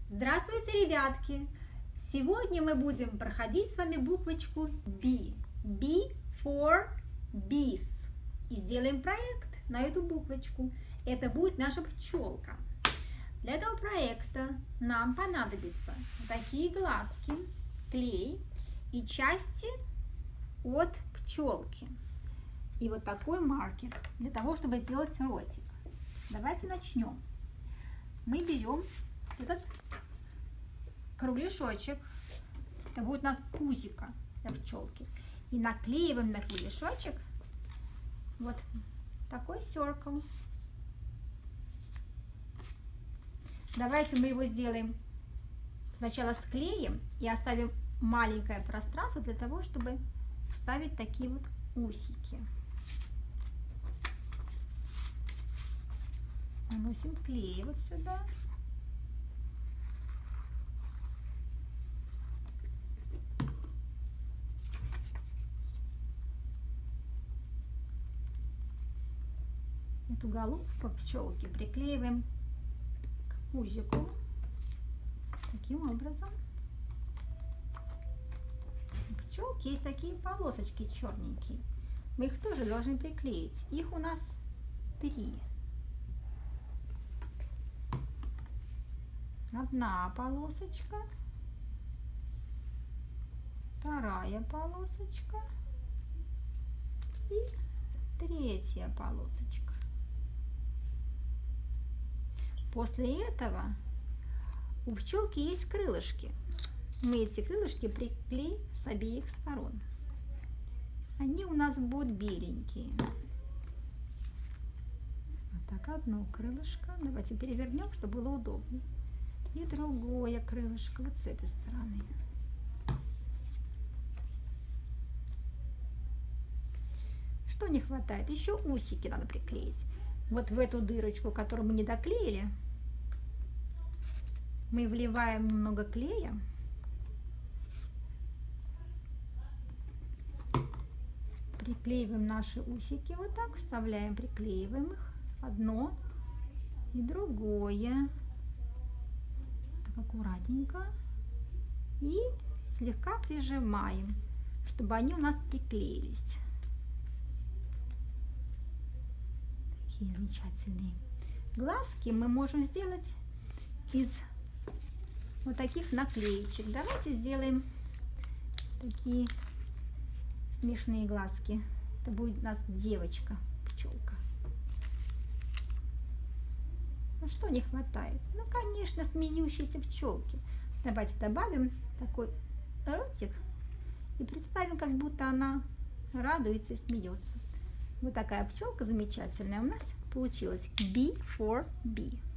Здравствуйте, ребятки! Сегодня мы будем проходить с вами буквочку B. B for bees. И сделаем проект на эту буквочку. Это будет наша пчелка. Для этого проекта нам понадобятся такие глазки, клей и части от пчелки. И вот такой маркер для того, чтобы сделать ротик. Давайте начнем. Мы берем этот кругляшочек, это будет у нас пузико для пчелки, и наклеиваем на кругляшочек вот такой circle. Давайте мы его сделаем сначала склеим и оставим маленькое пространство для того, чтобы вставить такие вот усики. Наносим клей вот сюда. Эту головку пчелки приклеиваем к пузику таким образом. У пчелки есть такие полосочки черненькие. Мы их тоже должны приклеить. Их у нас 3. Одна полосочка, вторая полосочка и 3-я полосочка. После этого у пчелки есть крылышки. Мы эти крылышки приклеим с обеих сторон. Они у нас будут беленькие. Вот так, одно крылышко. Давайте перевернем, чтобы было удобнее. И другое крылышко вот с этой стороны. Что не хватает? Еще усики надо приклеить. Вот в эту дырочку, которую мы не доклеили, мы вливаем немного клея. Приклеиваем наши усики вот так, вставляем, приклеиваем их. Одно и другое. Так аккуратненько. И слегка прижимаем, чтобы они у нас приклеились. Такие замечательные глазки мы можем сделать из вот таких наклеечек. Давайте сделаем такие смешные глазки. Это будет у нас девочка, пчелка. Ну что не хватает? Ну, конечно, смеющиеся пчелки. Давайте добавим такой ротик и представим, как будто она радуется и смеется. Вот такая пчелка замечательная у нас получилась. B for bee.